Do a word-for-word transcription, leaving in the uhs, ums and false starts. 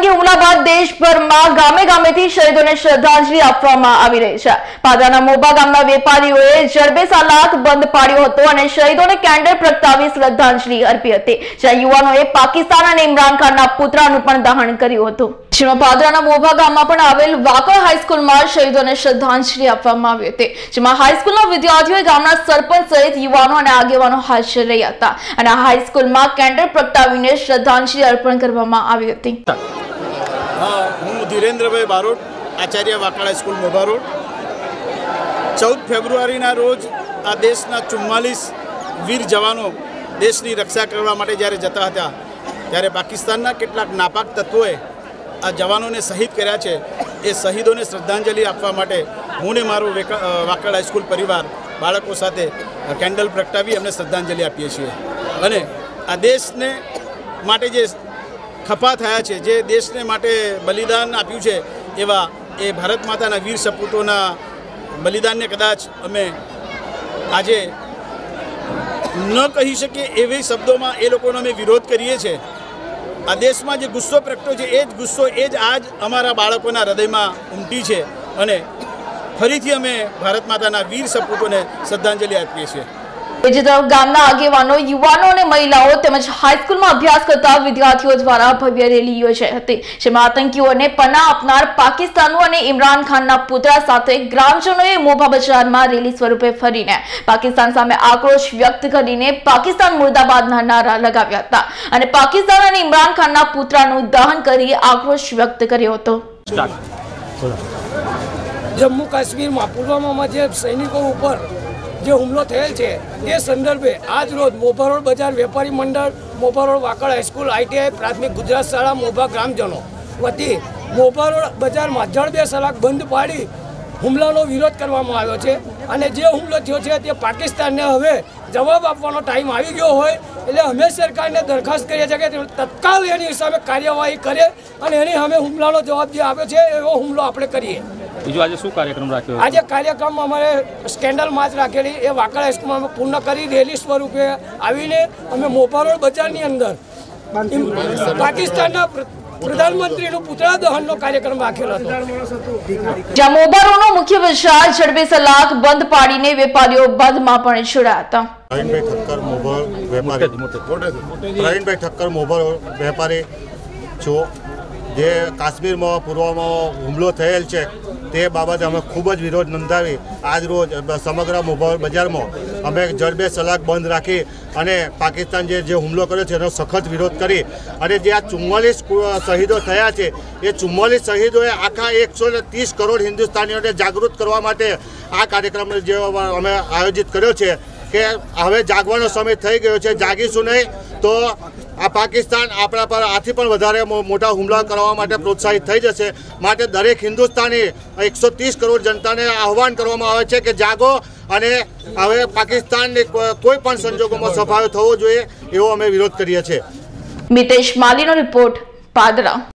આતંકી હુમલા બાદ દેશભરમાં ગામે ગામેથી શહીદોને શ્રદ્ધાંજલિ આપવામાં આવી રહી છે। પાદરાના મોભા ગામના વેપારીઓએ જડબેસલાક બંધ પાડ્યો હતો અને શહીદોને કેન્ડલ પ્રગટાવી શ્રદ્ધાંજલિ અર્પી હતી, જ્યાં યુવાનોએ પાકિસ્તાન અને ઇમરાન ખાનના પુતળાનું પણ દહન કર્યું હતું। જેમાં પાદરાના મોભા ગામમાં પણ આવેલ વાકડ હાઈસ્કૂલમાં શહીદોને શ્રદ્ધાંજલિ આપવામાં આવી હતી, જેમાં હાઈસ્કૂલના વિદ્યાર્થીઓએ ગામના સરપંચ સહિત યુવાનો અને આગેવાનો હાજર રહ્યા હતા અને હાઈસ્કૂલમાં કેન્ડલ પ્રગટાવીને શ્રદ્ધાંજલિ અર્પણ કરવામાં આવી હતી। हाँ, हूँ धीरेन्द्रभाई बारोट, आचार्य वाकड़ हाईस्कूल मोभा रोड। चौदह फेब्रुआरी रोज आ देशना चुम्मालीस वीर जवानों देशनी रक्षा करवा माटे ज्यारे जता हता त्यारे पाकिस्तानना केटलाक नापाक तत्वोए आ जवानोने शहीद कर्या छे। ए शहीदोने श्रद्धांजलि आपवा माटे हूँ ने मारो वाकड़ हाईस्कूल परिवार बाळको साथे केन्डल प्रगटावी अमने श्रद्धांजलि आपीए छीए अने आ देशने माटे जे खपा थया छे, जे देशने माटे बलिदान आप्युं छे एवा ए भारत माताना वीर सपूतोना बलिदानने कदाच अमे आजे न कही शकीए एवी शब्दों ए लोकोनो अमे विरोध करीए छे। आ देश में जो गुस्सो प्रगट्यो छे ए ज गुस्सो ए ज आज अमारा बाळकोना हृदयमां उमटी छे अने फरीथी अमे भारत माताना वीर सपूतोने श्रद्धांजलि आपीए छीए। બીજી તરફ ગામના આગેવાનો, યુવાનો અને મહિલાઓ તેમજ હાઈસ્કૂલમાં અભ્યાસ કરતા વિદ્યાર્થીઓ દ્વારા ભવ્ય રેલી યોજાઈ હતી, જેમાં આતંકીઓને પનાહ આપનાર પાકિસ્તાનનું અને ઇમરાન ખાનના પુતળા સાથે ગ્રામજનોએ મોભા બજારમાં રેલી સ્વરૂપે ફરીને પાકિસ્તાન સામે આક્રોશ વ્યક્ત કરીને પાકિસ્તાન મુર્દાબાદના નારા લગાવ્યા હતા અને પાકિસ્તાન અને ઇમરાન ખાનના પુતળાનું દહન કરી આક્રોશ વ્યક્ત કર્યો હતો। जम्मू काश्मीर में पुलवामा जे सैनिकों ऊपर जो हुमलो थયેલ છે એ સંદર્ભે આજ રોજ મોભા રોડ બજાર વેપારી મંડળ, Mobha road Vakad high school, ITI પ્રાથમિક ગુજરાત શાળા મોભા ગ્રામજનો વતી મોભા રોડ બજારમાં જડબેસલાક બંધ પાડી હુમલાનો વિરોધ કરવામાં આવ્યો છે અને જે હુમલો થયો છે તે પાકિસ્તાનને હવે જવાબ આપવાનો ટાઈમ આવી ગયો હોય એટલે અમે સરકારને દરખાસ્ત કરીએ છીએ કે તત્કાલ એની સામે કાર્યવાહી કરે અને એની સામે હુમલાનો જવાબ જે આપ્યો છે એવો હુમલો આપણે કરીએ। બીજું આજે શું કાર્યક્રમ રાખ્યો? આજે કાર્યક્રમ અમારે સ્કેન્ડલ માર્ચ રાખેલી એ વાકડ હાઈસ્કૂલમાં પૂર્ણ કરી રેલી સ્વરૂપે આવીને અમે મોભા રોડ બજારની અંદર પાકિસ્તાનના પ્રધાનમંત્રીનું પુતળા દહનનો કાર્યક્રમ રાખેલો હતો, જ્યાં મોભા રોડનો મુખ્ય બજાર જડબેસલાક બંધ પાડીને વેપારીઓ બંધમાં પણ જોડાયા હતા। પ્રવીણભાઈ ઠક્કર મોભા વેપારી પ્રવીણભાઈ ઠક્કર મોભા વેપારી છો। જે કાશ્મીરમાં પુલવામામાં હુમલો થયેલ છે તે બાબતે અમે ખૂબ જ વિરોધ નોંધાવી આજ રોજ સમગ્ર મોભા બજારમાં અમે જડબેસલાક બંધ રાખી અને પાકિસ્તાન જે જે હુમલો કર્યો છે એનો સખત વિરોધ કરી અને જે આ ચુમ્માલીસ શહીદો થયા છે એ ચુમ્માલીસ શહીદોએ આખા એકસો ને ત્રીસ કરોડ હિન્દુસ્તાનીઓને જાગૃત કરવા માટે આ કાર્યક્રમ જે અમે આયોજિત કર્યો છે કે હવે જાગવાનો સમય થઈ ગયો છે, જાગીશું નહીં તો આ પાકિસ્તાન આપણા પર આથી પણ વધારે મોટા હુમલા કરવા માટે પ્રોત્સાહિત થઈ જશે। માટે દરેક હિન્દુસ્તાની એકસો ત્રીસ કરોડ જનતાને આહવાન કરવામાં આવે છે કે જાગો અને હવે પાકિસ્તાનને કોઈ પણ સંજોગોમાં સફાયો થવો જોઈએ એવો અમે વિરોધ કરીએ છીએ। મિતેશ માલીનો રિપોર્ટ, પાદરા।